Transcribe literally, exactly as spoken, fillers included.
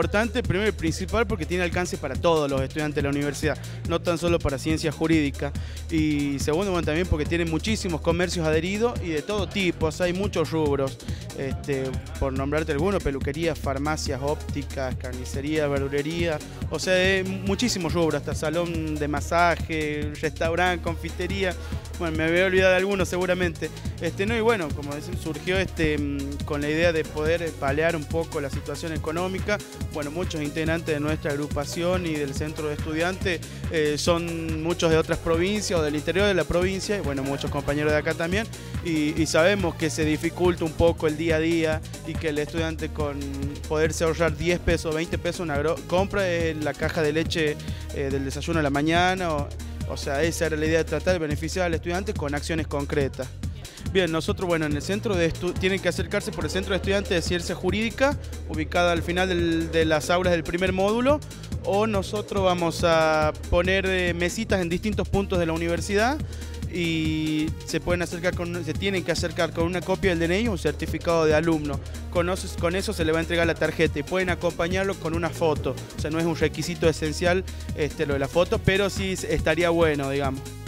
importante, primero y principal, porque tiene alcance para todos los estudiantes de la universidad, no tan solo para ciencias jurídicas. Y segundo, bueno, también porque tiene muchísimos comercios adheridos y de todo tipo, o sea, hay muchos rubros, este, por nombrarte algunos, peluquerías, farmacias, ópticas, carnicería, verdulería, o sea, hay muchísimos rubros, hasta salón de masaje, restaurante, confitería. Bueno, me había olvidado de algunos seguramente. Este, no, y bueno, como decían, surgió este, con la idea de poder paliar un poco la situación económica. Bueno, muchos integrantes de nuestra agrupación y del centro de estudiantes eh, son muchos de otras provincias o del interior de la provincia, y bueno, muchos compañeros de acá también, y, y sabemos que se dificulta un poco el día a día y que el estudiante con poderse ahorrar diez pesos, veinte pesos una compra en la caja de leche eh, del desayuno a la mañana, o, O sea, esa era la idea, de tratar de beneficiar al estudiante con acciones concretas. Bien, nosotros, bueno, en el centro de estudiantes, tienen que acercarse por el Centro de Estudiantes de Ciencia Jurídica, ubicada al final del, de las aulas del primer módulo, o nosotros vamos a poner eh, mesitas en distintos puntos de la universidad y se pueden acercar con, se tienen que acercar con una copia del D N I, un certificado de alumno. Con eso, con eso se le va a entregar la tarjeta y pueden acompañarlo con una foto. O sea, no es un requisito esencial este, lo de la foto, pero sí estaría bueno, digamos.